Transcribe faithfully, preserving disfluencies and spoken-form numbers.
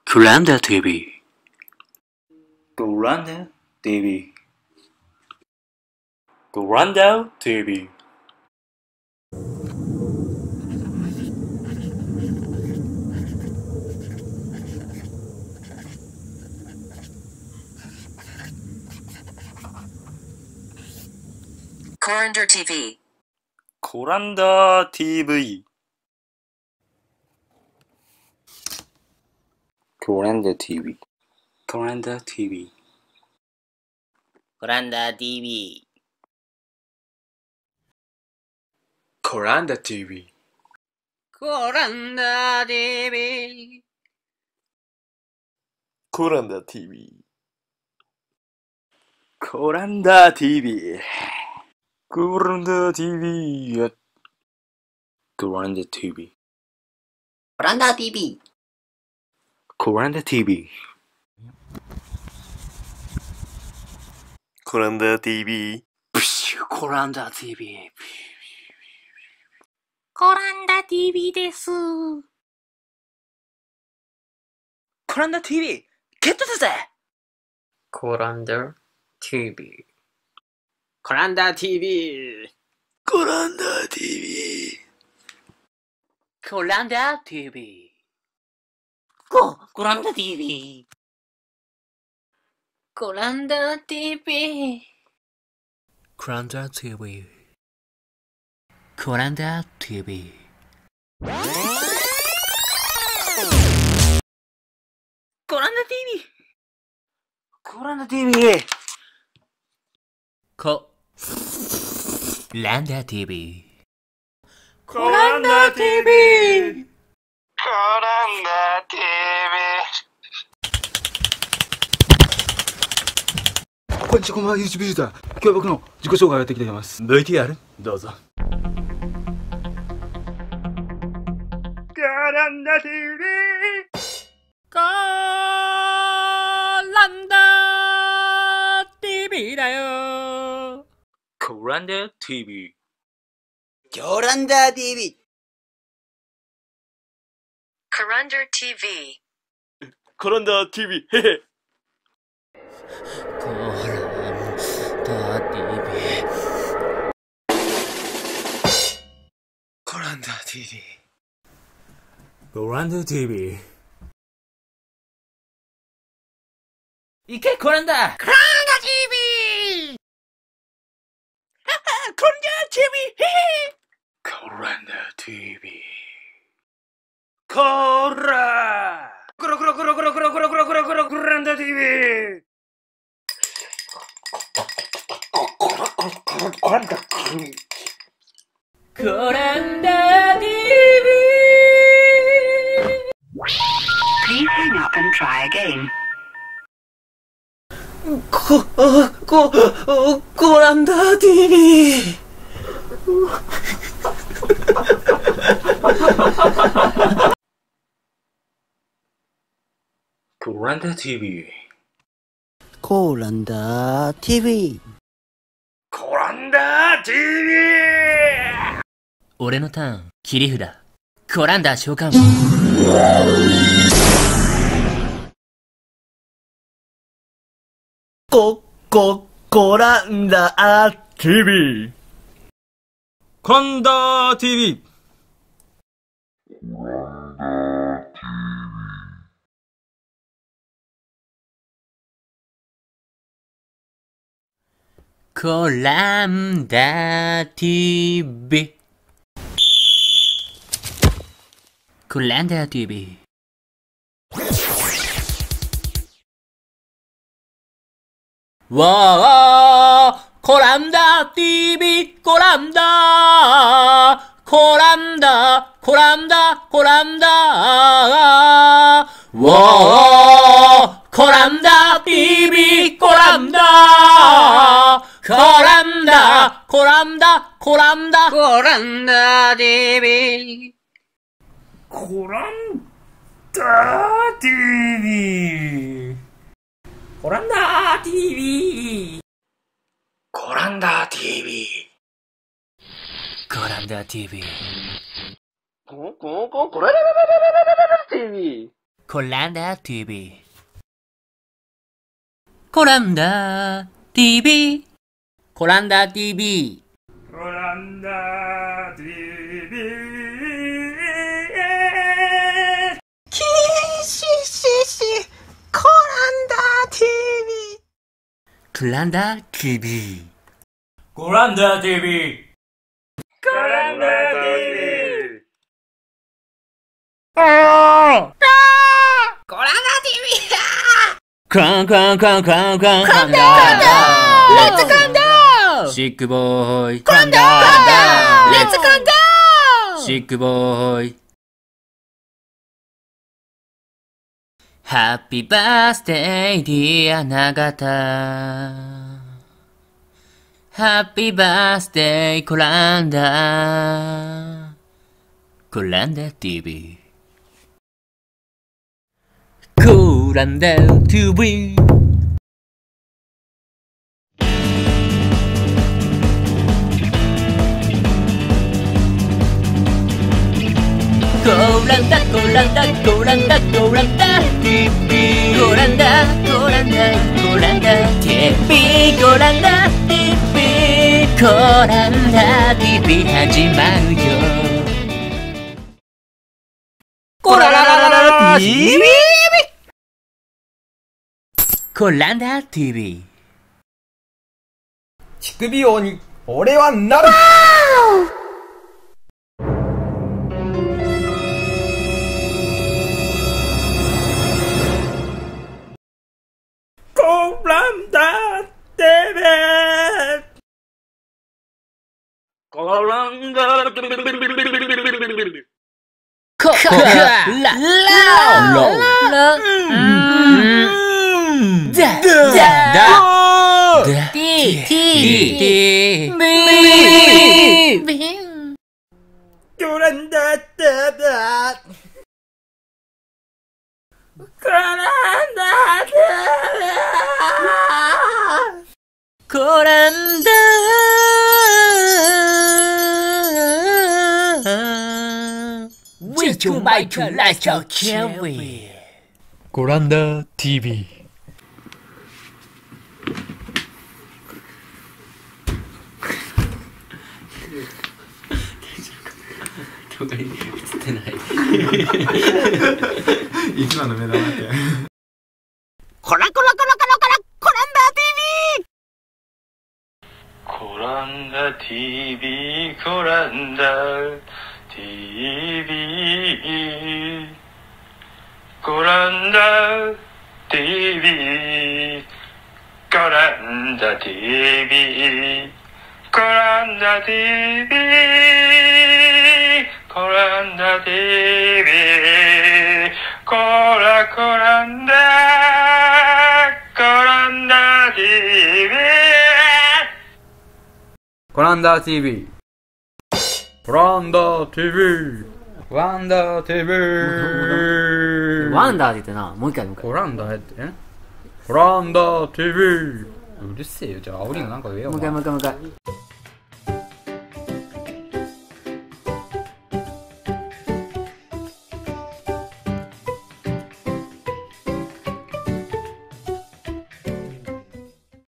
Kuranda T V. Kuranda T V. Kuranda T V. Kuranda T V. Kuranda T V. Kuranda T V. Kuranda T V. Kuranda T V. Kuranda T V. Kuranda T V. Kuranda T V. Kuranda T V. Kuranda T V. Kuranda T V. Kuranda T V. Kuranda T V. Kuranda T V. Kuranda T V. Kuranda T V です。 Kuranda T V ゲットだぜ。 Kuranda T V. Kuranda T V. Kuranda T V. Kuranda T V. Ko Kuranda T V. Kuranda T V. Kuranda T V. Kuranda T V. Kuranda T V. Kuranda T V. Ko Kuranda T V. Kuranda T V. Kuranda T V. こんにちは、こんばんは、YouTube ユーザー。今日は僕の自己紹介をやっていきたいと思います。ブイティーアール、どうぞ。 Kuranda T V. Kuranda T V だよ。 Kuranda T V. Kuranda T V. Kuranda T V. Kuranda T V. へへ。 Kuranda T V. Kuranda T V. いけ、コランダ !Kuranda T V! Kuranda T V! Kuranda T V. こらコロコロコロコロコロコロコロコロコロコランダ ティーブイ。 Kuranda T V. Please hang up and try again. こ、こ、コランダ ティーブイ。 Kuranda T V. Kuranda T V. コランダ ティーブイ。 俺のターン、切り札。コランダ召喚。 こ、こ、コランダ ティーブイ。 コランダ ティーブイ。 コランダ ティーブイ。コランダ ティーブイ。わーコランダ ティーブイ。コランダコランダコランダコランダわーコランダ ティーブイ。コランダコランダコランダコランダコランダ ティーブイ。 コランダ ティーブイ。 コランダ ティーブイ。 コランダ ティーブイ。 コランダ ティーブイ。 ココココラララララララララ ティーブイ。 콜란다 티비 콜란다 티비 콜란다 티비 콜란다 티비 키시시시 코란다 티비 콜란다 티비 콜란다 티비. 콜란다 티비 쾅쾅쾅쾅쾅 콜란다 렛츠 콘다 시크보이 콜란다 렛츠 콘다 시크보이 Happy birthday dear 나가타 Happy birthday 콜란다 콜란다 티비 콜란다 티비 콜란다 콜란다 콜란다 콜란다 티비 콜란다 콜란다 콜란다 티비 콜란다 티비 콜란다 티비 하지 마요 콜란다 티비 콜란다 티비 乳首王に俺はなるコランダテレコランダココララロラダダダティティビビコランダテレコランダテレコランダ为求卖出来找千位コランダ ティービー。 映ってない一番の目玉ってコラコラコラコラコラコランダ ティービーコランダ ティービー コランダ ティービー コランダ ティービー コランダ ティービー コランダ ティービー コランダ ティービー コラコランダコランダ ティービーコランダ ティービー コランダ ティービー コランダ ティービーワンダーって言ってなもう一回もう一回コランダってえコランダ ティービー うるせえよじゃあ煽りのなんか言えよもう一回もう一回もう一回